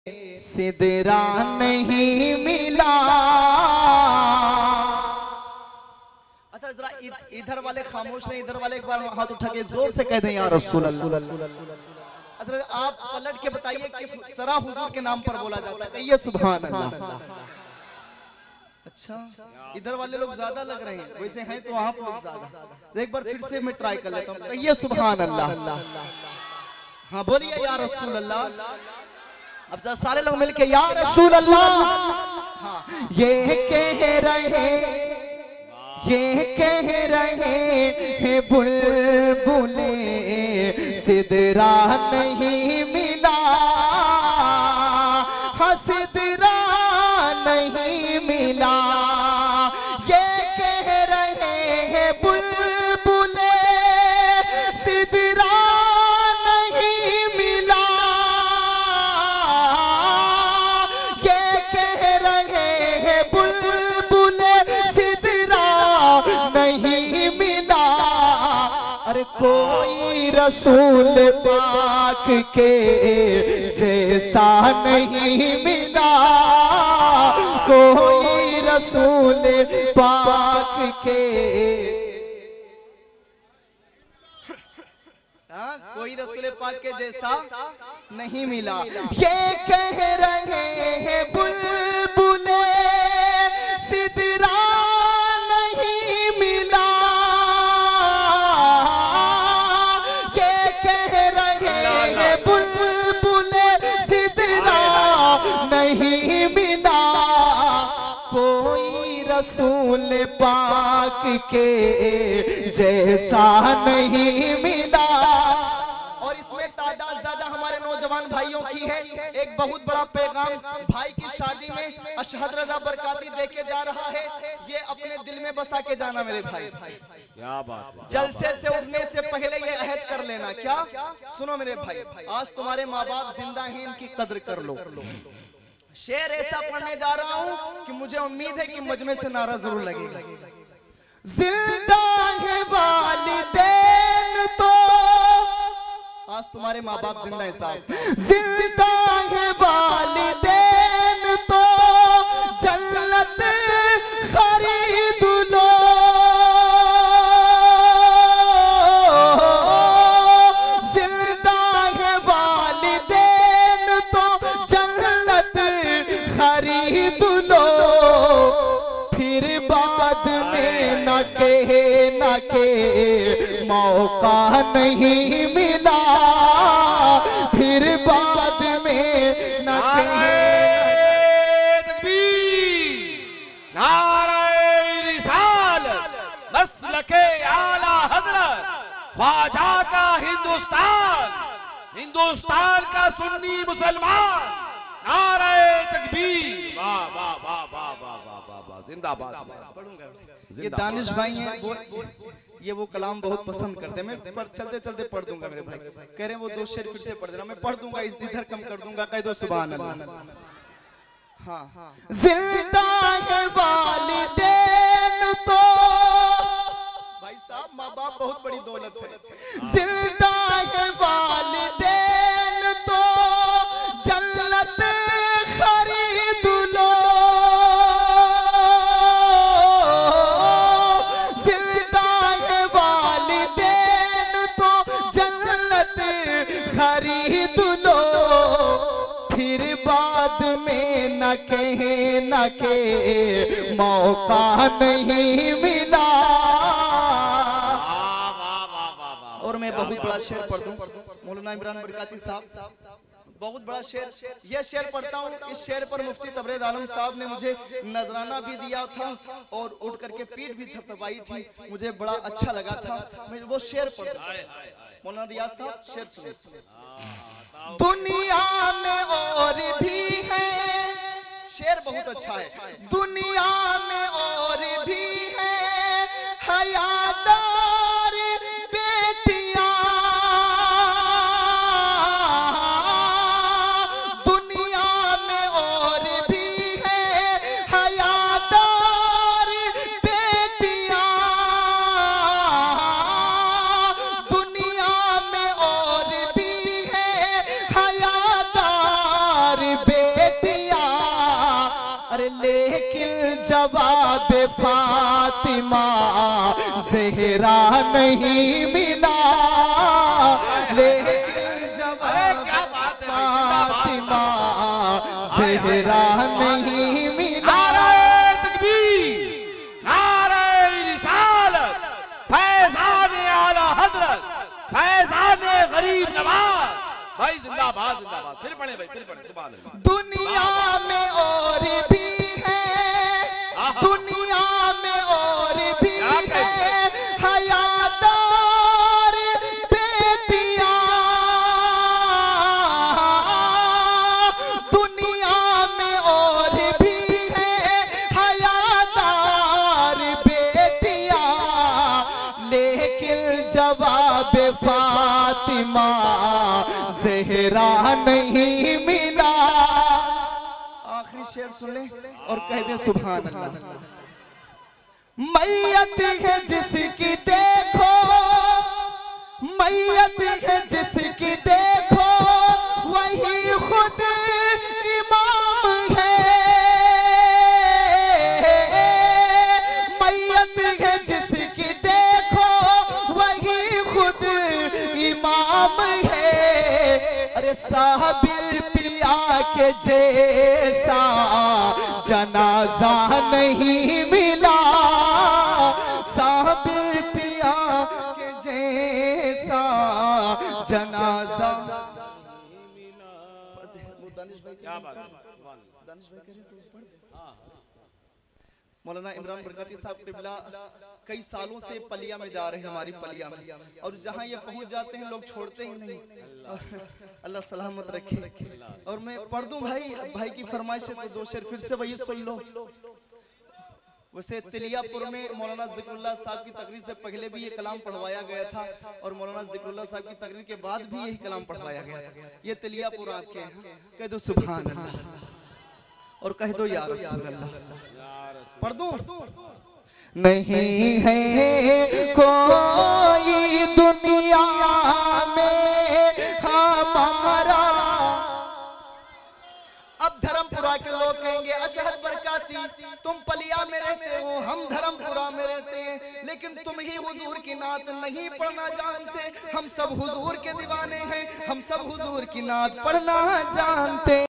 सिदरा नहीं मिला। अच्छा जरा इधर वाले खामोश नहीं, इधर वाले एक बार हाथ उठा के जोर से कह दें या रसूल अल्लाह। अच्छा आप पलट के बताइए किस तरह हुजूर के नाम पर बोला जाता है, कहिए सुभान अल्लाह। अच्छा इधर वाले लोग ज्यादा लग रहे हैं, वैसे हैं तो आप लोग ज्यादा। एक बार फिर से मैं ट्राई कर लेता हूँ, कहिए सुभान अल्लाह। हाँ बोलिए या रसूल अल्लाह। अब जरा सारे लोग मिलके या रसूल अल्लाह। हाँ ये कह रहे हैं बुलबुले सिदरा नहीं मिला। हाँ सिदरा नहीं मिला। ये कह रहे हैं बुलबुले सिदरा नहीं मिला। ये कह रहे हैं बुलबुले सिदरा नहीं मिला। अरे कोई रसूल पाक के जैसा नहीं मिला। कोई रसूल पाक के कोई रसूल पाक के जैसा नहीं मिला। ये कह रहे हैं बुलबुले सिदरा नहीं मिला। ये कह रहे हैं बुलबुले सिदरा नहीं मिला। कोई रसूल पाक के जैसा नहीं मिला। और इसमें तादाद ज्यादा हमारे नौजवान भाइयों की है। एक बहुत बड़ा पैगाम भाई की शादी में अशहद रजा बरकाती देके जा रहा है। ये अपने दिल में बसा के जाना मेरे भाई। क्या बात। जलसे से उठने से पहले ये अहद कर लेना। क्या सुनो मेरे भाई, आज तुम्हारे माँ बाप जिंदा हैं, इनकी कद्र कर लो। शेर ऐसा पढ़ने जा रहा हूँ कि मुझे उम्मीद है कि मजमे से नारा जरूर लगेगा। जिंदा है वालिदैन तो आज तुम्हारे माँ बाप जिंदा है साहब। जिंदा है वालिदैन तो जन्नत खरीद लो। जिंदा है वालिदैन तो जन्नत खरीद लो। फिर बाद में न के मौका नहीं मिला। फिर बाद में न ख्वाजा का हिंदुस्तान का सुन्नी मुसलमान, नारे तकबीर। वाह वाह वाह वाह वाह वाह वाह, जिंदाबाद। ये दानिश भाई हैं, ये वो कलाम बहुत पसंद करते हैं। मैं पर चलते चलते पढ़ दूंगा मेरे भाई। कह रहे हैं वो दो शेर फिर से पढ़ देना, मैं पढ़ दूंगा, इधर कम कर दूंगा। कह दो सुभान अल्लाह। हाँ जिंदा है वालिदैन तो भाई साहब, माँ बाप बहुत बड़ी दौलत है। जिंदा है वालिदैन तो जन्नत खरीद लो। जिंदा है वालिदैन तो जन्नत खरीद लो। फिर बाद में न के मौका नहीं मिला। और मैं बहुत बड़ा शेर पढ़ दूं, मौलाना इमरान बरकाती साहब बहुत बड़ा शेर। ये शेर पढ़ता हूँ। इस शेर पर मुफ्ती तबरेज़ आलम साहब ने मुझे नजराना भी दिया था और उठ करके पीठ भी थपथपाई थी, मुझे बड़ा अच्छा लगा था। मैं वो शेर पढ़ता हूँ। मौलाना रियाज साहब शेर सुनिए। दुनिया में और भी है, शेर बहुत अच्छा है। दुनिया में और भी है हयादार बेटियां। दुनिया में और भी है हयादार बेटियां। दुनिया में और भी है हयादार बेटियां। अरे लेकिन जवाब फातिमा ज़हरा नहीं मिला, लेकिन जवाब फातिमा ज़हरा नहीं मिला। नारे तकबीर, नारे रिसालत, फैज़ाने आला हज़रत, फैज़ाने गरीब नवाज। भाई जिंदाबाद जिंदाबाद। फिर पढ़े भाई, फिर पढ़े। सुभान अल्लाह। दुनिया में और भी है, दुनिया में और भी है हयादार बेटियां, दुनिया में और भी है हयादार बेटियां, लेकिन जवाब फातिमा ज़हरा नहीं मिला। आखिरी शेर सुन ले और कह दे सुभान अल्लाह। मैयत है जिसकी देखो, मैयत है जिसकी देखो, वही खुद इमाम है। मैयत है जिसकी देखो, वही खुद इमाम है। अरे साबिर पिया के जैसा जनाजा नहीं मिला, साबिर पिया के जैसा जनाजा नहीं मिला। क्या बात है। दानिश भाई कह रहे तो पढ़ दे। मौलाना इमरान बरकती साहब क़िबला कई सालों से पलिया में जा रहे हैं, हमारी पलिया में, और जहां ये पहुंच जाते हैं लोग छोड़ते ही नहीं। अल्लाह सलामत रखे। और मैं पढ़ दूं भाई, भाई की फरमाइश है तो दो शेर फिर से वही सुन लो। वैसे तिलियापुर में मौलाना ज़िक्रुल्लाह साहब की तकरीर से पहले भी ये कलाम पढ़वाया गया था, और मौलाना ज़िक्रुल्लाह साहब की तकरीर के बाद भी यही कलाम पढ़वाया गया था। ये तिलियापुर आपके हैं। कह दो सुभान अल्लाह और कह दो या रसूल अल्लाह। पढ़ दूं? नहीं है कोई दुनिया में हमारा। अब धर्मपुरा के लोग कहेंगे अशहद बरकाती तुम पलिया में रहते हो, हम धर्मपुरा में रहते हैं, लेकिन तुम ही हुजूर की नात नहीं पढ़ना जानते। हम सब हुजूर के दीवाने हैं, हम सब हुजूर की नात पढ़ना जानते।